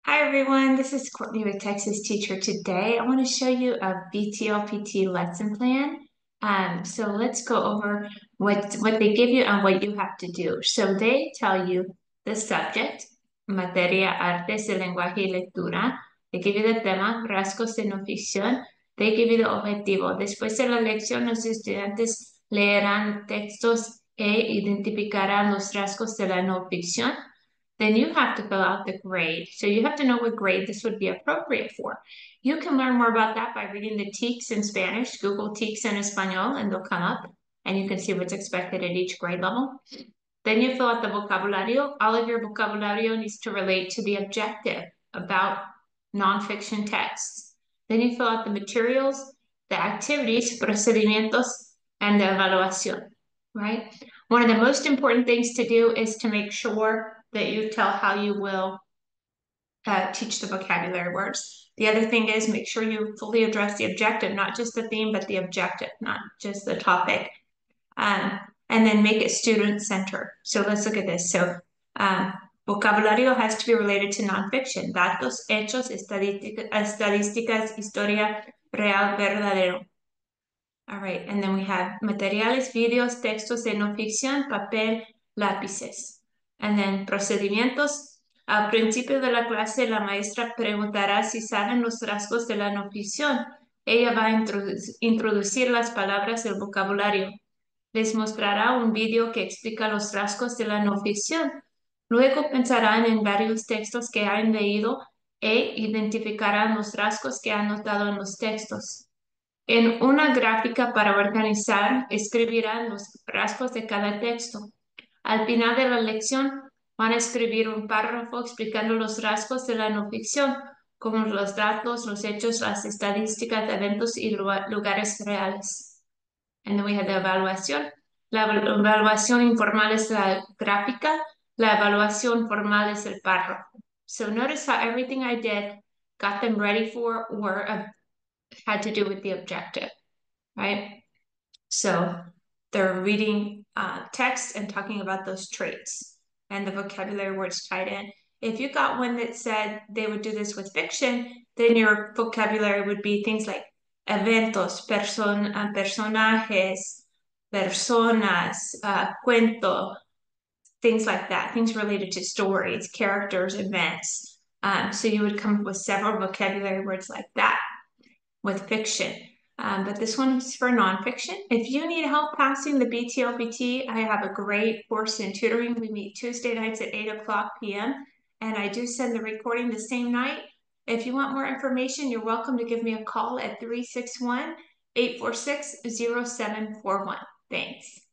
Hi everyone, this is Courtney with Texas Teacher. Today I want to show you a BTLPT lesson plan. So let's go over what they give you and what you have to do. So they tell you the subject, materia, artes, el lenguaje y lectura. They give you the tema, rasgos de no ficción. They give you the objetivo. Después de la lección, los estudiantes leerán textos e identificarán los rasgos de la no ficción. Then you have to fill out the grade. So you have to know what grade this would be appropriate for. You can learn more about that by reading the TEKS in Spanish, Google TEKS en Español, and they'll come up and you can see what's expected at each grade level. Then you fill out the vocabulario. All of your vocabulario needs to relate to the objective about nonfiction texts. Then you fill out the materials, the activities, procedimientos, and the evaluación, right? One of the most important things to do is to make sure that you tell how you will teach the vocabulary words. The other thing is make sure you fully address the objective, not just the theme, but the objective, not just the topic. And then make it student-centered. So let's look at this. So vocabulario has to be related to nonfiction. Datos, hechos, estadísticas, historia, real, verdadero. All right, and then we have materiales, videos, textos de no ficción, papel, lápices. And then procedimientos. Al principio de la clase, la maestra preguntará si saben los rasgos de la no ficción. Ella va a introducir las palabras del vocabulario. Les mostrará un video que explica los rasgos de la no ficción. Luego pensarán en varios textos que han leído e identificarán los rasgos que han notado en los textos. En una gráfica para organizar, escribirán los rasgos de cada texto. Al final de la lección, van a escribir un párrafo explicando los rasgos de la no ficción, como los datos, los hechos, las estadísticas, eventos y lugares reales. And then we have the evaluación. La evaluación informal es la gráfica. La evaluación formal es el párrafo. So notice how everything I did got them ready for or had to do with the objective, right? So they're reading text and talking about those traits and the vocabulary words tied in. If you got one that said they would do this with fiction, then your vocabulary would be things like eventos, personajes, personas, cuento, things like that, things related to stories, characters, events. So you would come up with several vocabulary words like that with fiction. But this one is for nonfiction. If you need help passing the BTLPT, I have a great course in tutoring. We meet Tuesday nights at 8:00 p.m. And I do send the recording the same night. If you want more information, you're welcome to give me a call at 361-846-0741. Thanks.